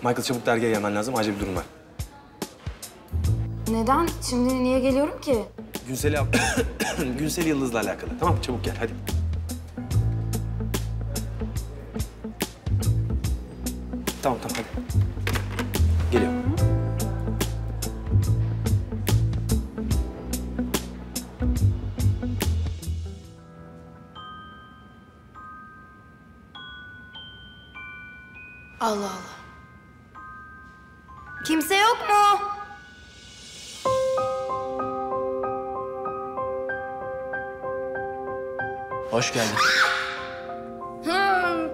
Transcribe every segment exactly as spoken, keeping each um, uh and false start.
Michael çabuk dergiye gelmen lazım. Acil bir durum var. Neden? Şimdi niye geliyorum ki? Günsel'i Günsel Yıldız'la alakalı. Tamam çabuk gel hadi. Tamam tamam hadi. Geliyorum. Allah Allah. Kimse yok mu? Hoş geldin. Hmm.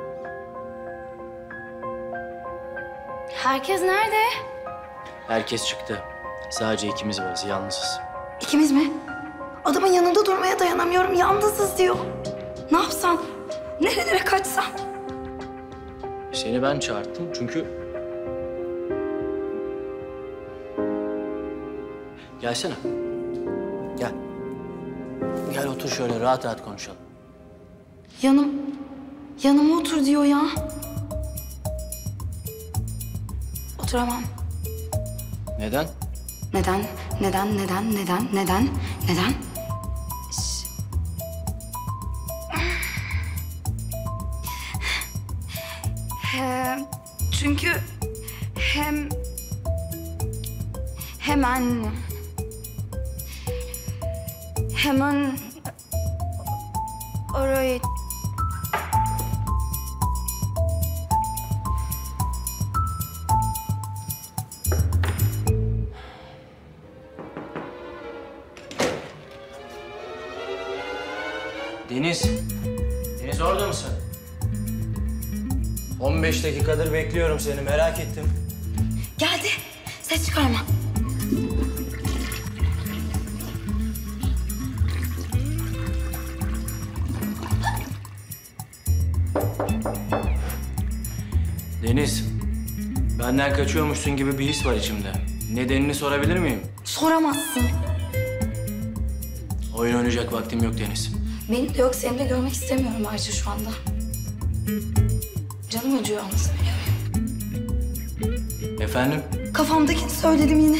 Herkes nerede? Herkes çıktı. Sadece ikimiz varız, yalnızız. İkimiz mi? Adamın yanında durmaya dayanamıyorum. Yalnızız diyor. Ne yapsam? Nerelere kaçsam? Seni ben çağırdım çünkü... Gelsene. Gel. Gel otur şöyle rahat rahat konuşalım. Yanım... Yanıma otur diyor ya. Oturamam. Neden? Neden? Neden? Neden? Neden? Neden? Neden? Şş. Ee, çünkü hem hemen hemen orayı Deniz. Deniz orada mısın? on beş dakikadır bekliyorum seni, merak ettim. geldi. Ses çıkarma. Deniz, benden kaçıyormuşsun gibi bir his var içimde. Nedenini sorabilir miyim? Soramazsın. Oyun oynayacak vaktim yok Deniz. Benim de yok, seni de görmek istemiyorum ayrıca şu anda. Canım acıyor yalnız. Efendim? Kafamdakini söyledim yine.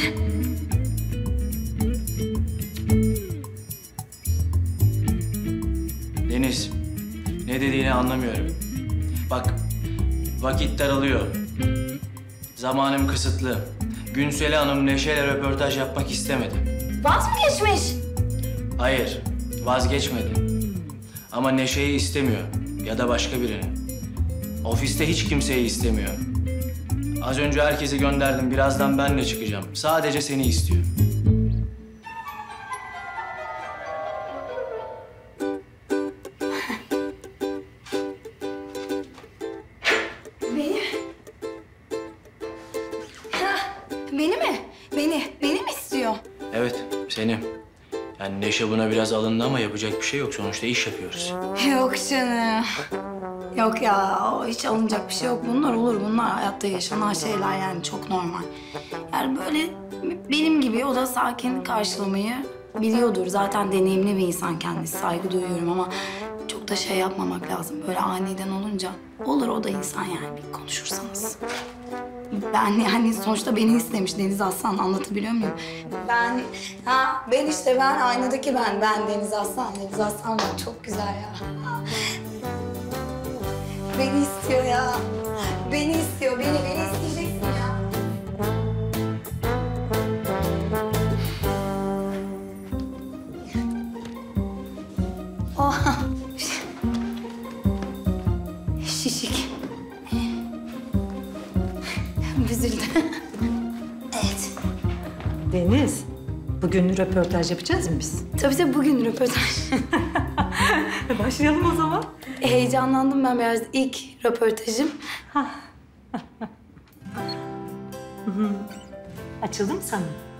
Deniz, ne dediğini anlamıyorum. Bak, vakit daralıyor. Zamanım kısıtlı. Günsel Hanım Neşe'yle röportaj yapmak istemedi. Vaz mı geçmiş? Hayır, vazgeçmedi. Ama Neşe'yi istemiyor ya da başka birini. Ofiste hiç kimseyi istemiyor. Az önce herkesi gönderdim, birazdan ben de çıkacağım. Sadece seni istiyor. Beni? Ha, beni mi? Beni, beni mi istiyor? Evet, seni. Yani Neşe buna biraz alındı ama yapacak bir şey yok. Sonuçta iş yapıyoruz. Yok canım. Yok ya, o hiç alınacak bir şey yok. Bunlar olur, bunlar hayatta yaşanan şeyler yani çok normal. Yani böyle benim gibi o da sakin karşılamayı biliyordur. Zaten deneyimli bir insan kendisi, saygı duyuyorum ama çok da şey yapmamak lazım. Böyle aniden olunca olur, o da insan yani, bir konuşursanız. Ben yani sonuçta beni istemiş Deniz Aslan, anlatabiliyor muyum? Ben, ha ben işte ben, aynadaki ben, ben Deniz Aslan, Deniz Aslan ben, çok güzel ya. Beni istiyor ya, beni istiyor, beni, beni isteyeceksin ya. Oh. Şişik. Büzüldü. Evet. Deniz, bugün röportaj yapacağız mı biz? Tabii tabii bugün röportaj. Başlayalım o zaman. Heyecanlandım ben biraz. İlk röportajım. Açıldı mı sana?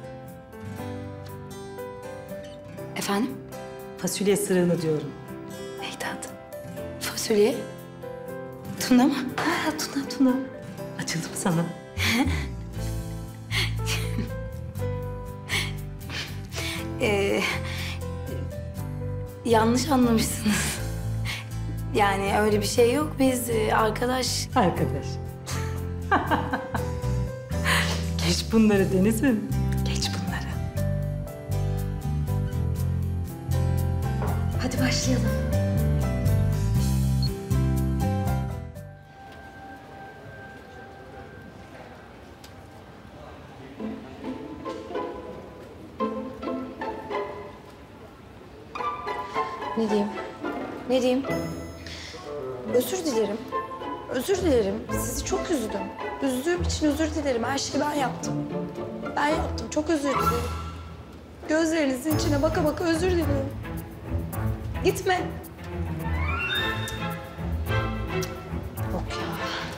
Efendim? Fasulye sırığını diyorum. Neydi adı? Fasulye. Tuna mı? Ha, Tuna, Tuna. Açıldı mı sana? Ee, yanlış anlamışsınız. Yani öyle bir şey yok. Biz e, arkadaş... Arkadaş. Geç bunları Deniz'im. Geç bunları. Hadi başlayalım. Ne diyeyim? Ne diyeyim? Özür dilerim. Özür dilerim. Sizi çok üzdüm. Üzdüğüm için özür dilerim. Her şeyi ben yaptım. Ben yaptım. Çok özür dilerim. Gözlerinizin içine baka baka özür dilerim. Gitme. Yok ya.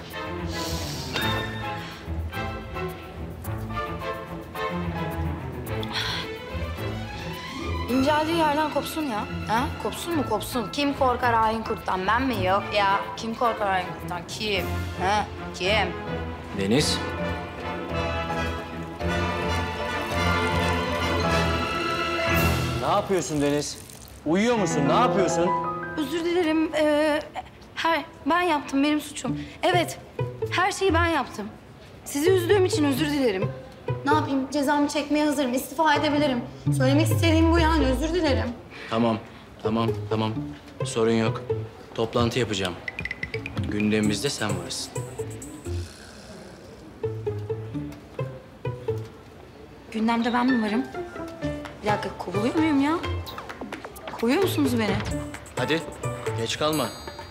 İnceldiği yerden kopsun ya. Ha? Kopsun mu kopsun? Kim korkar hain kurttan? Ben mi? Yok ya. Kim korkar hain kurttan? Kim? Ha? Kim? Deniz. Ne yapıyorsun Deniz? Uyuyor musun? Ne yapıyorsun? Özür dilerim. Ee, her, ben yaptım. Benim suçum. Evet. Her şeyi ben yaptım. Sizi üzdüğüm için özür dilerim. Ne yapayım? Cezamı çekmeye hazırım. İstifa edebilirim. Söylemek istediğim bu yani. Özür dilerim. Tamam, tamam, tamam. Sorun yok. Toplantı yapacağım. Gündemimizde sen varsın. Gündemde ben mi varım? Bir dakika, kovuluyor muyum ya? Kovuyor musunuz beni? Hadi, geç kalma.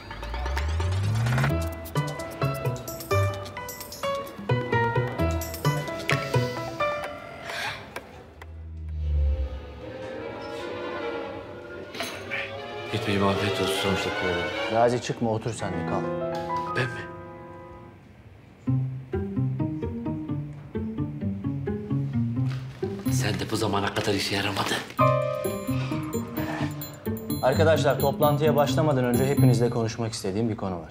Gitmeyeyim, afiyet olsun. Sonuçta koyalım. Gazi çıkma, otur sen de kal. Ben mi? Sen de bu zamana kadar işe yaramadı. Arkadaşlar, toplantıya başlamadan önce hepinizle konuşmak istediğim bir konu var.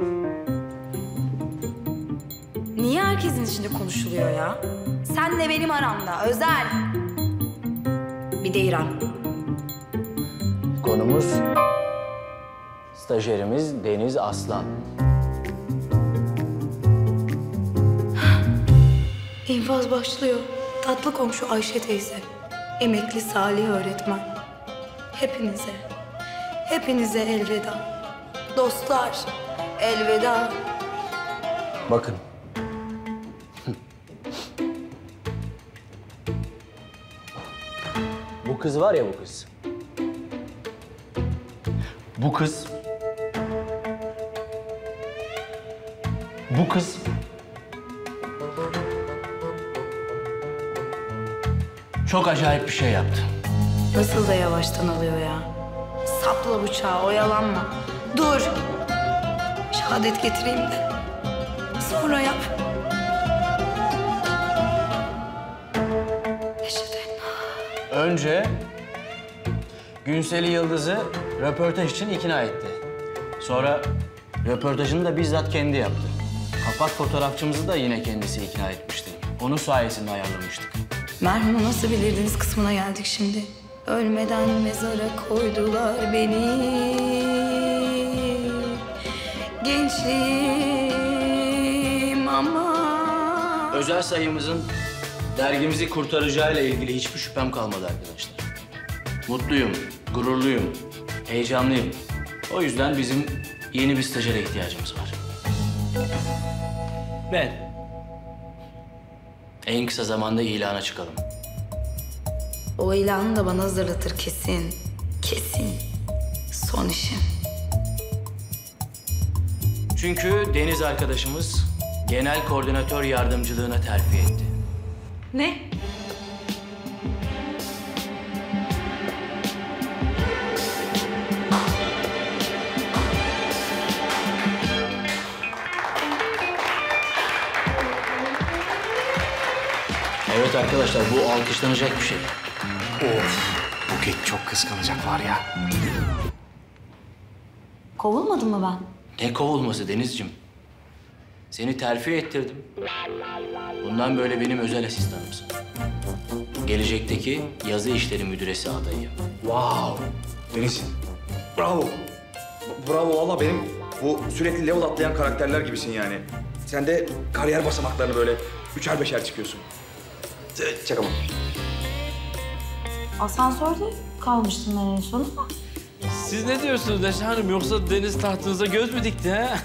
Niye herkesin içinde konuşuluyor ya? Senle benim aramda, özel. Bir de İrem. Konumuz stajyerimiz Deniz Aslan. İnfaz başlıyor. Tatlı komşu Ayşe teyze. Emekli Salih öğretmen. Hepinize, hepinize elveda. Dostlar, elveda. Bakın. Bu kız var ya bu kız. Bu kız... Bu kız... Çok acayip bir şey yaptı. Nasıl da yavaştan alıyor ya. Sapla bıçağı, oyalanma. Dur. Şehadet getireyim de. Sonra yap. Eşhedü. Önce Günsel'i Yıldız'ı röportaj için ikna etti. Sonra röportajını da bizzat kendi yaptı. Kapak fotoğrafçımızı da yine kendisi ikna etmişti. Onun sayesinde ayarlamıştık. Merhumu nasıl bilirdiniz kısmına geldik şimdi. Ölmeden mezara koydular beni. Gençliğim ama... Özel sayımızın dergimizi kurtaracağıyla ilgili hiçbir şüphem kalmadı arkadaşlar. Mutluyum, gururluyum, heyecanlıyım. O yüzden bizim yeni bir stajyere ihtiyacımız var. Ben. En kısa zamanda ilana çıkalım. O ilanı da bana hazırlatır kesin. Kesin. Son işim. Çünkü Deniz arkadaşımız genel koordinatör yardımcılığına terfi etti. Ne? Evet arkadaşlar, bu alkışlanacak bir şey. Of, Buket çok kıskanacak var ya. Kovulmadım mı ben? Ne kovulması Denizciğim? Seni terfi ettirdim. Bundan böyle benim özel asistanımsın. Gelecekteki yazı işleri müdüresi adayı. Wow. Deniz, bravo. Bravo valla benim bu sürekli level atlayan karakterler gibisin yani. Sen de kariyer basamaklarını böyle üçer beşer çıkıyorsun. Çakamam. Asansörde kalmıştım ben en son ama. Siz ne diyorsunuz Neşe Hanım? Yoksa Deniz tahtınıza göz mü dikti ha?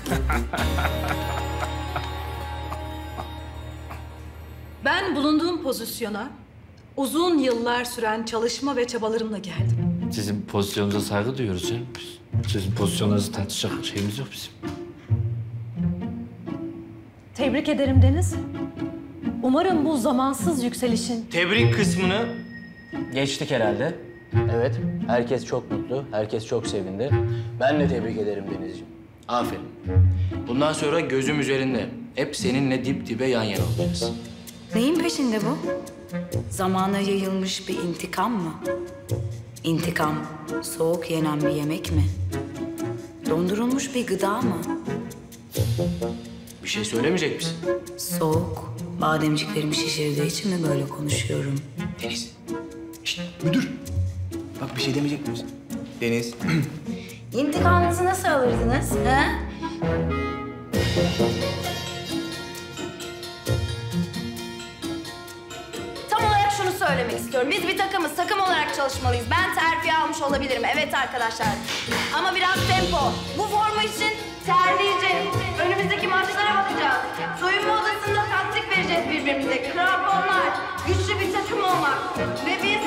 Ben bulunduğum pozisyona uzun yıllar süren çalışma ve çabalarımla geldim. Sizin pozisyonunuza saygı duyuyoruz canım. Sizin pozisyonunuzu tartışacak şeyimiz yok bizim. Tebrik ederim Deniz. Umarım bu zamansız yükselişin Tebrik kısmını geçtik herhalde. Evet, herkes çok mutlu, herkes çok sevindi. Ben de tebrik ederim Denizciğim. Aferin. Bundan sonra gözüm üzerinde. Hep seninle dip dibe yan yana olacağız. Neyin peşinde bu? Zamana yayılmış bir intikam mı? İntikam soğuk yenen bir yemek mi? Dondurulmuş bir gıda mı? Bir şey söylemeyecek misin? Soğuk, bademciklerimi şişirdiği için mi böyle konuşuyorum? Deniz. İşte müdür. Bak bir şey demeyecek misin? Deniz. İntikamınızı nasıl alırdınız? He? Tam olarak şunu söylemek istiyorum. Biz bir takımız, takım olarak çalışmalıyız. Ben terfi almış olabilirim, evet arkadaşlar. Ama biraz tempo. Bu forma için terleyeceğiz. Önümüzdeki maçlara bakacağız. Soyunma odasında taktik vereceğiz birbirimize. Kramponlar, güçlü bir takım olmak. Ve biz...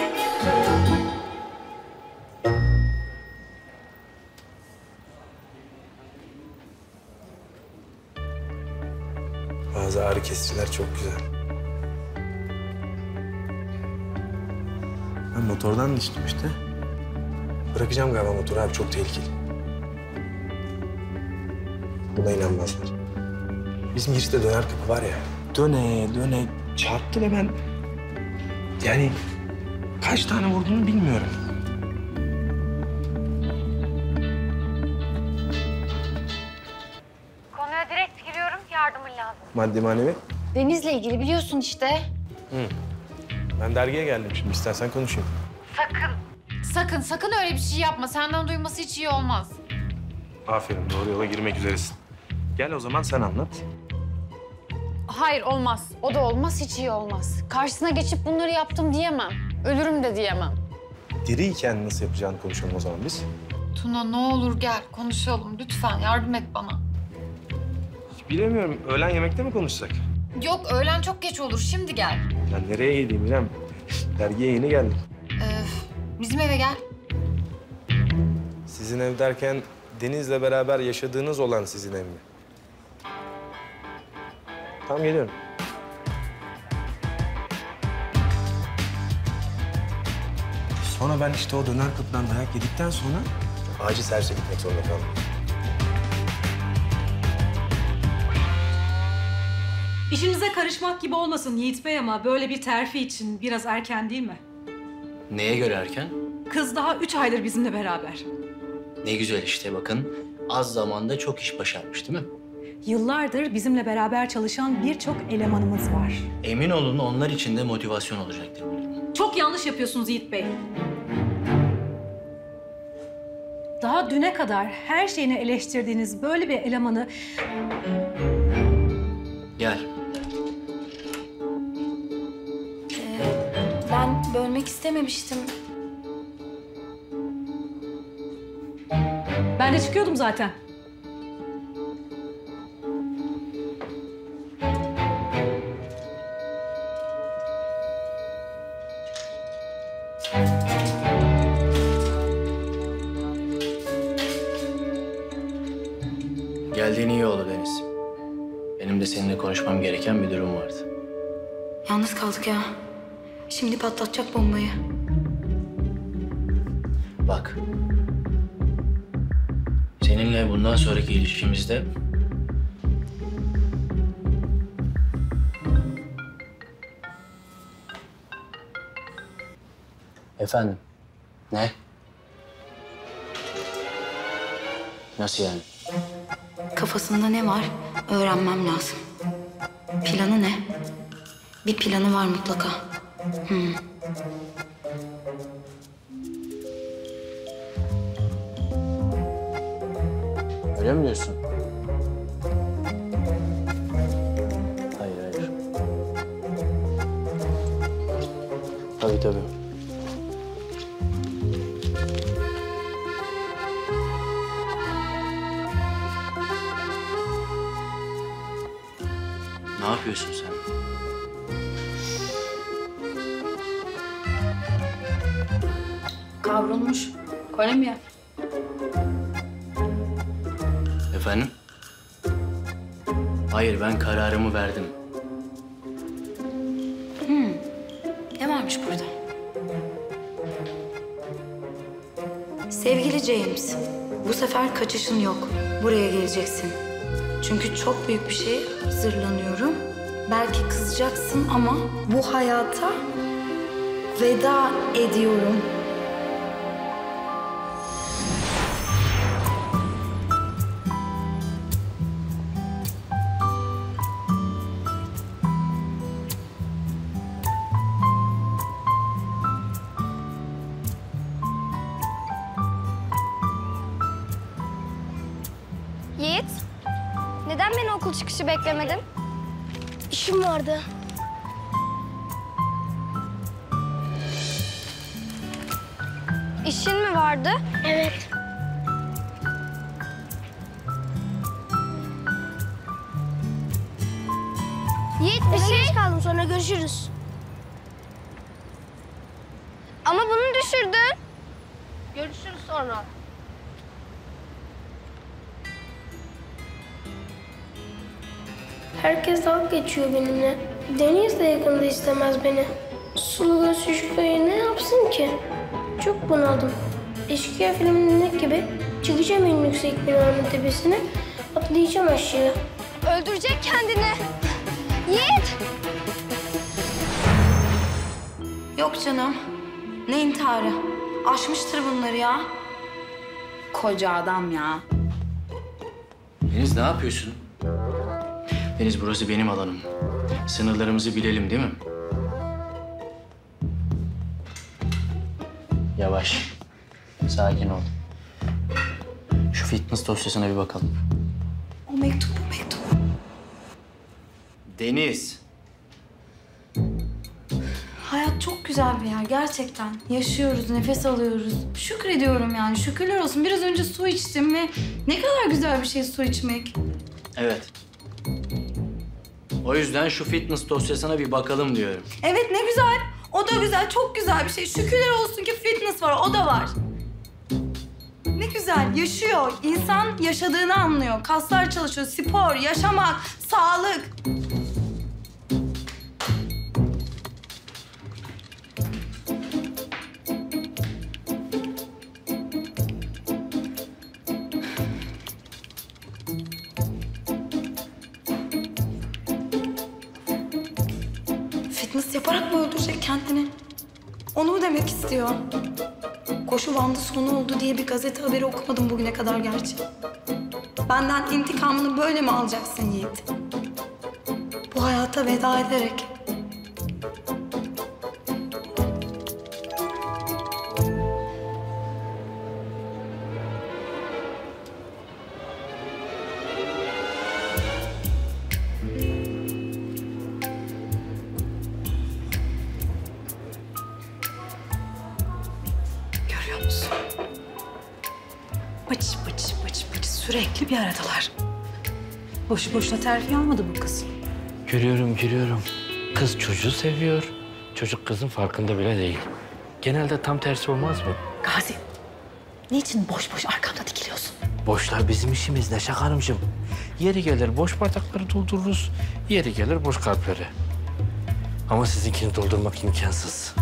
Bazı ağrı kesiciler çok güzel. Ben motordan düştüm işte. Bırakacağım galiba motoru abi, çok tehlikeli. Buna inanmazlar. Bizim girişte döner kapı var ya. Döne döne çarptı ve ben... Yani kaç tane vurduğunu bilmiyorum. Konuya direkt giriyorum, yardımın lazım. Maddi manevi. Deniz'le ilgili biliyorsun işte. Ben dergiye geldim şimdi, istersen konuşayım. Sakın. Sakın, sakın öyle bir şey yapma. Senden duyması hiç iyi olmaz. Aferin, doğru yola girmek üzeresin. Gel o zaman sen anlat. Hayır, olmaz. O da olmaz, hiç iyi olmaz. Karşısına geçip bunları yaptım diyemem. Ölürüm de diyemem. Diriyken nasıl yapacağını konuşalım o zaman biz. Tuna ne olur gel, konuşalım. Lütfen yardım et bana. Bilemiyorum, öğlen yemekte mi konuşsak? Yok, öğlen çok geç olur. Şimdi gel. Ya nereye gideyim İrem? Dergiye yeni geldim. Ee, bizim eve gel. Sizin ev derken Deniz'le beraber yaşadığınız olan sizin ev mi? Tamam, geliyorum. Sonra ben işte o döner kapıdan dayak yedikten sonra acil servise gitmek zorunda kaldım. İşinize karışmak gibi olmasın Yiğit Bey ama böyle bir terfi için biraz erken değil mi? Neye göre erken? Kız daha üç aydır bizimle beraber. Ne güzel işte bakın. Az zamanda çok iş başarmış değil mi? Yıllardır bizimle beraber çalışan birçok elemanımız var. Emin olun onlar için de motivasyon olacaktır bu durum. Çok yanlış yapıyorsunuz Yiğit Bey. Daha düne kadar her şeyini eleştirdiğiniz böyle bir elemanı... Gel. Ben bölmek istememiştim. Ben de çıkıyordum zaten. Geldiğin iyi oldu Deniz. Benim de seninle konuşmam gereken bir durum vardı. Yalnız kaldık ya. Şimdi patlatacak bombayı. Bak. Seninle bundan sonraki ilişkimizde... Efendim? Ne? Nasıl yani? Kafasında ne var öğrenmem lazım. Planı ne? Bir planı var mutlaka. Hmm. Öyle mi diyorsun? Hayır, hayır. Tabii tabii. Ne yapıyorsun sen? Kavrulmuş. Kolye Efendim? Hayır, ben kararımı verdim. Ne varmış burada? Sevgili James, bu sefer kaçışın yok. Buraya geleceksin. Çünkü çok büyük bir şey hazırlanıyorum. Belki kızacaksın ama bu hayata veda ediyorum. Yiğit, neden beni okul çıkışı beklemedin? İşim vardı. İşin mi vardı? Evet. Yiğit bir şey... geç kaldım, sonra görüşürüz. Ama bunu düşürdün. Görüşürüz sonra. Herkes dalga geçiyor benimle. Deniz de yakında istemez beni. Sulu göz Şüşko'ya ne yapsın ki? Çok bunaldım. Eşkıya filmindeki gibi çıkacağım en yüksek binanın tepesine, atlayacağım aşağı. Öldürecek kendini. Yiğit! Yok canım. Ne intiharı? Aşmıştır bunları ya. Koca adam ya. Deniz, ne yapıyorsun? Deniz, burası benim alanım. Sınırlarımızı bilelim, değil mi? Yavaş. Sakin ol. Şu fitness dosyasına bir bakalım. O mektup, o mektup. Deniz. Hayat çok güzel bir yer gerçekten. Yaşıyoruz, nefes alıyoruz. Şükrediyorum yani, şükürler olsun. Biraz önce su içtim ve ne kadar güzel bir şey su içmek. Evet. O yüzden şu fitness dosyasına bir bakalım diyorum. Evet, ne güzel. O da güzel, çok güzel bir şey. Şükürler olsun ki fitness var, o da var. Ne güzel, yaşıyor. İnsan yaşadığını anlıyor. Kaslar çalışıyor, spor, yaşamak, sağlık. Fitness yaparak mı öldürecek kendini? Onu mu demek istiyor? Koşu bandı sonu oldu diye bir gazete haberi okumadım bugüne kadar gerçi. Benden intikamını böyle mi alacaksın Yiğit? Bu hayata veda ederek. Görüyor musun? Bıç bıç bıç bıç sürekli bir aradalar. Boşu boşuna terfi almadı bu kız. Görüyorum, görüyorum. Kız çocuğu seviyor. Çocuk kızın farkında bile değil. Genelde tam tersi olmaz mı? Gazi, niçin boş boş arkamda dikiliyorsun? Boşlar bizim işimiz Neşe Hanımcığım. Yeri gelir boş bardakları doldururuz, yeri gelir boş kalpleri. Ama sizinkini doldurmak imkansız.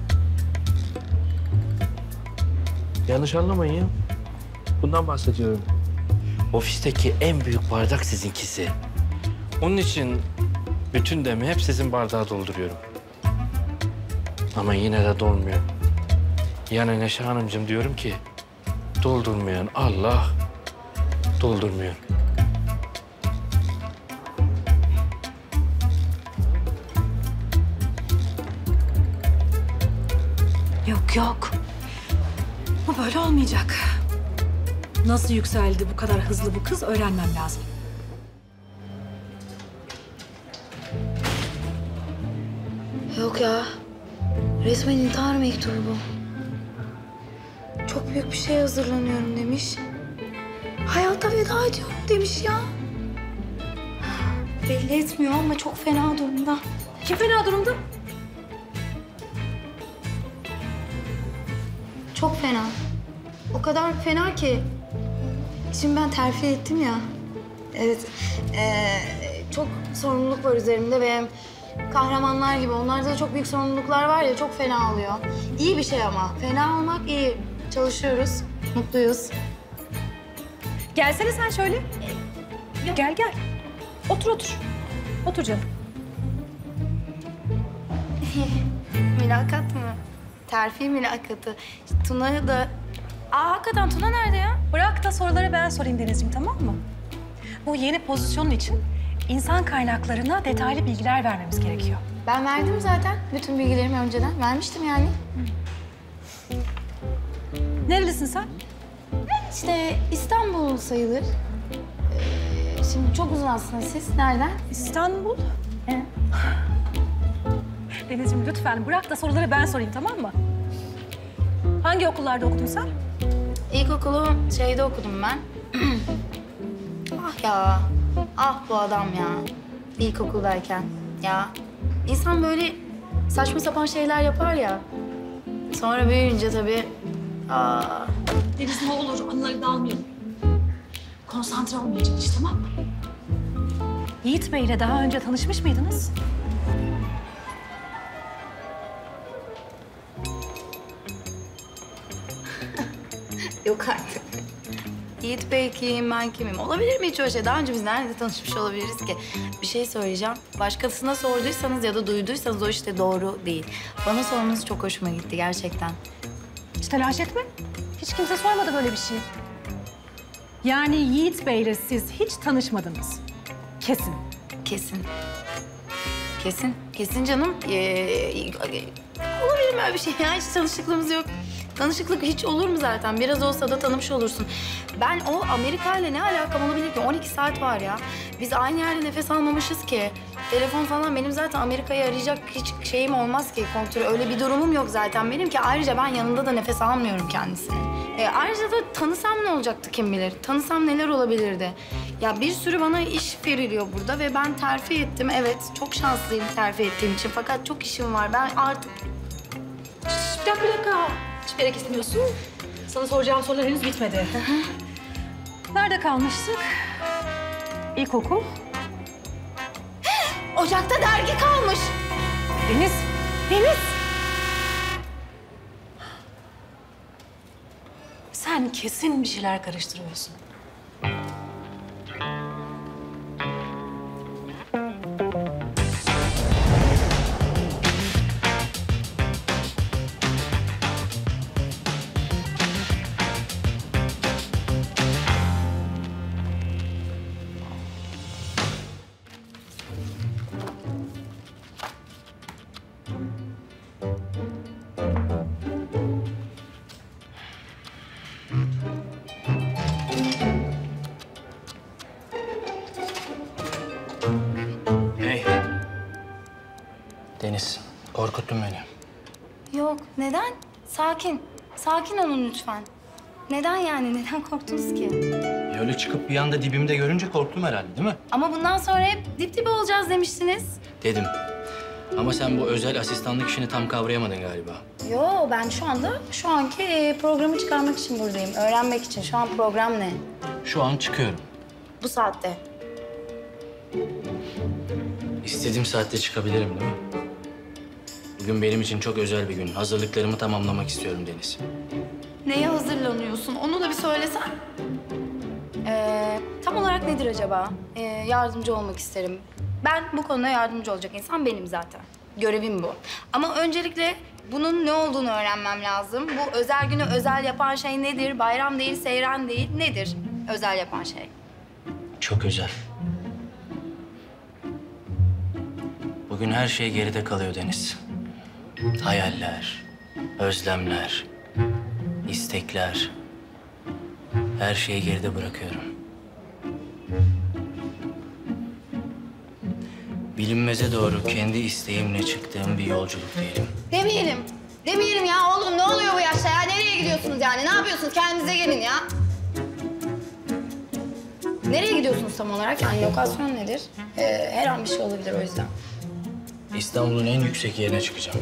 Yanlış anlamayın ya. Bundan bahsediyorum. Ofisteki en büyük bardak sizinkisi. Onun için bütün demi hep sizin bardağa dolduruyorum. Ama yine de dolmuyor. Yani Neşe Hanımcığım diyorum ki, doldurmayan Allah, doldurmuyor. Yok yok. Bu böyle olmayacak. Nasıl yükseldi bu kadar hızlı bu kız öğrenmem lazım. Yok ya. Resmen intihar mektubu bu. Çok büyük bir şey hazırlanıyorum demiş. Hayata veda ediyorum demiş ya. Belli etmiyor ama çok fena durumda. Kim fena durumda? Çok fena. O kadar fena ki. Şimdi ben terfi ettim ya. Evet. Ee, çok sorumluluk var üzerimde ve kahramanlar gibi onlarda da çok büyük sorumluluklar var ya, çok fena oluyor. İyi bir şey ama. Fena olmak iyi. Çalışıyoruz. Mutluyuz. Gelsene sen şöyle. Gel gel. Otur otur. Otur canım. Mülakat mı? Terfi mülakatı. Tuna'ya da... Aa hakikaten Tuna nerede ya? Bırak da soruları ben sorayım Denizciğim, tamam mı? Bu yeni pozisyonun için insan kaynaklarına detaylı bilgiler vermemiz gerekiyor. Ben verdim zaten bütün bilgilerimi önceden. Vermiştim yani. Nerelisin sen? İşte İstanbul sayılır. Ee, şimdi çok uzun aslında. Siz nereden? İstanbul. Evet. Denizciğim lütfen bırak da soruları ben sorayım, tamam mı? Hangi okullarda okudun sen? İlkokulu şeyde okudum ben. Ah ya. Ah bu adam ya. İlkokuldayken. Ya. İnsan böyle saçma sapan şeyler yapar ya. Sonra büyüyünce tabii... Aa. Deniz ne olur anıları da almayalım. Konsantre olmayacağız hiç, tamam mı? Yiğit Bey ile daha önce tanışmış mıydınız? Yok artık. Yiğit Bey kim, ben kimim? Olabilir mi hiç öyle şey? Daha önce biz nerede tanışmış olabiliriz ki? Bir şey söyleyeceğim. Başkasına sorduysanız ya da duyduysanız o işte doğru değil. Bana sormanız çok hoşuma gitti gerçekten. Hiç telaş etme. Hiç kimse sormadı böyle bir şey. Yani Yiğit Bey ile siz hiç tanışmadınız. Kesin. Kesin. Kesin. Kesin canım. Ee, olabilir mi öyle bir şey ya? Hiç tanışıklığımız yok. Tanışıklık hiç olur mu zaten? Biraz olsa da tanımış olursun. Ben o Amerika ile ne alakam olabilir ki? on iki saat var ya. Biz aynı yerde nefes almamışız ki. Telefon falan benim zaten Amerika'yı arayacak hiç şeyim olmaz ki. Kontrol öyle bir durumum yok zaten benim ki. Ayrıca ben yanında da nefes almıyorum kendisini. E, ayrıca da tanısam ne olacaktı kim bilir? Tanısam neler olabilirdi? Ya bir sürü bana iş veriliyor burada ve ben terfi ettim. Evet çok şanslıyım terfi ettiğim için. Fakat çok işim var. Ben artık... Bir dakika, bir dakika. Hiçbir yere gitmiyorsun. Sana soracağım sorular henüz bitmedi. Nerede kalmıştık? İlkokul. Ocakta dergi kalmış. Deniz, Deniz! Sen kesin bir şeyler karıştırıyorsun. Hey. Deniz, korkuttun beni. Yok, neden? Sakin. Sakin olun lütfen. Neden yani? Neden korktunuz ki? Öyle çıkıp bir anda dibimde görünce korktum herhalde, değil mi? Ama bundan sonra hep dip dibe olacağız demiştiniz. Dedim. Ama sen bu özel asistanlık işini tam kavrayamadın galiba. Yo, ben şu anda şu anki e, programı çıkarmak için buradayım. Öğrenmek için. Şu an program ne? Şu an çıkıyorum. Bu saatte. İstediğim saatte çıkabilirim, değil mi? Bugün benim için çok özel bir gün. Hazırlıklarımı tamamlamak istiyorum Deniz. Neye hazırlanıyorsun? Onu da bir söylesen. Ee, tam olarak nedir acaba? Ee, yardımcı olmak isterim. Ben bu konuda yardımcı olacak insan benim zaten. Görevim bu. Ama öncelikle bunun ne olduğunu öğrenmem lazım. Bu özel günü özel yapan şey nedir? Bayram değil, seyran değil. Nedir özel yapan şey? Çok özel. Bugün her şey geride kalıyor Deniz. Hayaller, özlemler, istekler. Her şeyi geride bırakıyorum. bilinmeze doğru kendi isteğimle çıktığım bir yolculuk diyelim. Demeyelim. Demeyelim ya oğlum. Ne oluyor bu yaşta ya? Nereye gidiyorsunuz yani? Ne yapıyorsunuz? Kendinize gelin ya. Nereye gidiyorsunuz tam olarak? Yani lokasyon nedir? Ee, her an bir şey olabilir o yüzden. İstanbul'un en yüksek yerine çıkacağım.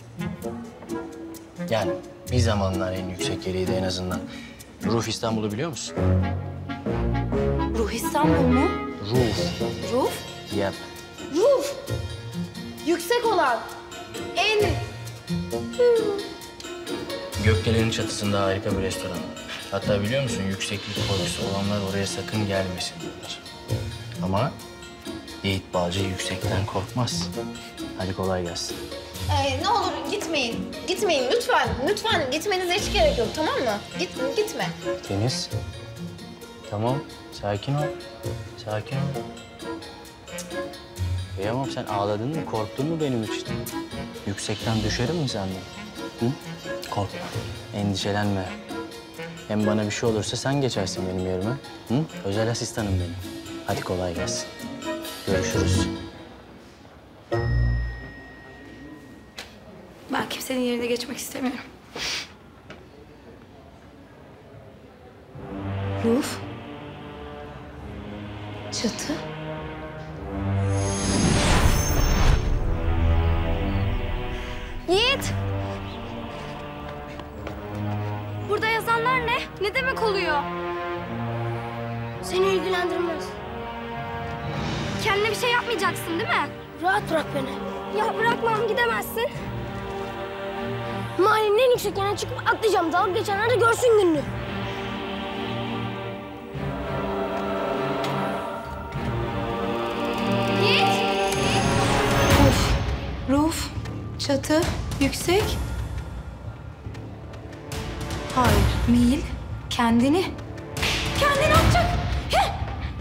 Yani bir zamanlar en yüksek yeriydi en azından. Ruf İstanbul'u biliyor musun? Ruh İstanbul mu? Ruf. Roof? Yep. Roof. Yüksek olan. En... Gökdelen'in çatısında harika bir restoran. Hatta biliyor musun yükseklik korkusu olanlar oraya sakın gelmesin diyorlar. Ama Yiğit Balcı yüksekten korkmaz. Hadi kolay gelsin. Ee, ne olur gitmeyin. Gitmeyin lütfen. Lütfen gitmenize hiç gerek yok tamam mı? Git, gitme. Deniz. Tamam, sakin ol. Sakin ol. Kıyamam, sen ağladın mı, korktun mu benim için? Yüksekten düşerim mi sandın? Hı? Korkma, endişelenme. Hem bana bir şey olursa sen geçersin benim yerime. Hı? Özel asistanım benim. Hadi kolay gelsin. Görüşürüz. Ben kimsenin yerine geçmek istemiyorum. Ruf. Çatı. Yiğit! Burada yazanlar ne? Ne demek oluyor? Seni ilgilendirmez. Kendine bir şey yapmayacaksın değil mi? Rahat bırak beni. Ya bırakmam gidemezsin. Mahallenin en yüksek yerine çıkıp atlayacağım. Dalga geçenler de görsün gününü. Yiğit! Ruf. Ruf. Çatı. Yüksek. Hayır. Mil. Kendini. Kendini atacak. Heh.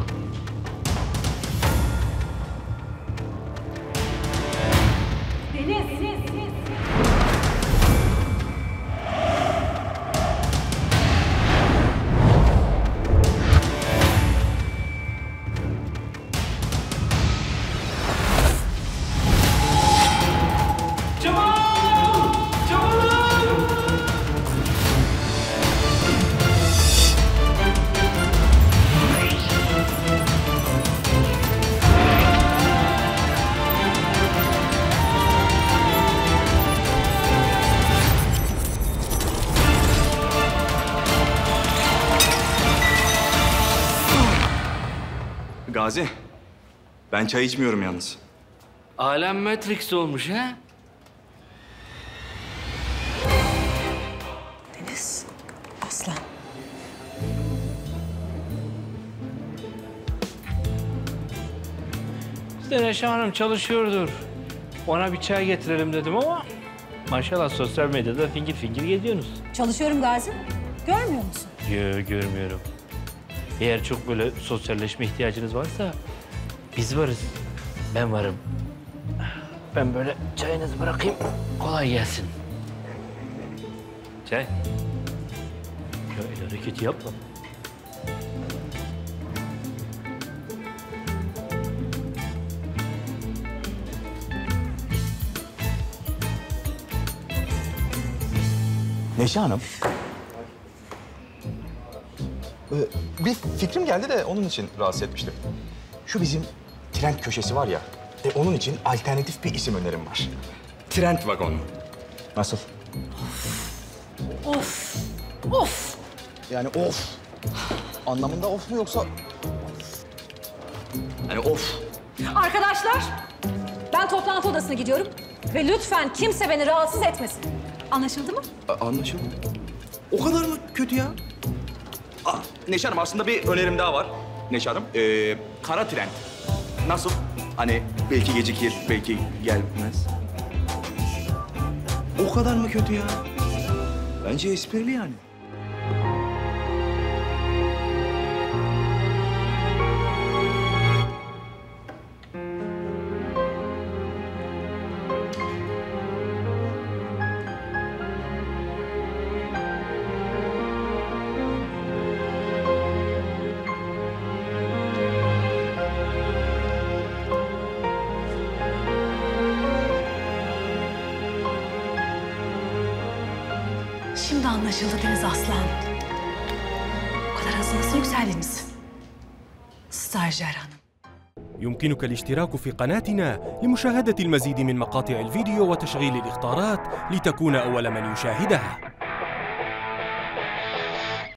Gazi, ben çay içmiyorum yalnız. Alem Matrix olmuş ha? Deniz, aslan. İşte Neşe Hanım çalışıyordur. Ona bir çay getirelim dedim ama... maşallah sosyal medyada fingir fingir geziyorsunuz. Çalışıyorum Gazi. Görmüyor musun? Yo, görmüyorum. Eğer çok böyle sosyalleşme ihtiyacınız varsa biz varız. Ben varım. Ben böyle çayınızı bırakayım. Kolay gelsin. Çay. Ya el hareketi yapma. Neşe Hanım. Ee, bir fikrim geldi de onun için rahatsız etmiştim. Şu bizim trend köşesi var ya, e, onun için alternatif bir isim önerim var. Trend Vagon. Nasıl? Of, of. Yani of. Anlamında of mu yoksa... Yani of. Arkadaşlar, ben toplantı odasına gidiyorum. Ve lütfen kimse beni rahatsız etmesin. Anlaşıldı mı? A- Anlaşıldı. O kadar mı kötü ya? Aa, Neşe Hanım aslında bir önerim daha var. Neşe Hanım, ee, kara trend. Nasıl? Hani belki gecikir, belki gelmez. O kadar mı kötü ya? Bence esprili yani. Şimdi anlaşıldı Deniz Aslan. O kadar hızlı nasıl yükseldiniz? Stajyer hanım. يمكنك الاشتراك في قناتنا لمشاهدة المزيد من مقاطع الفيديو وتشغيل الإخطارات لتكون أول من يشاهدها.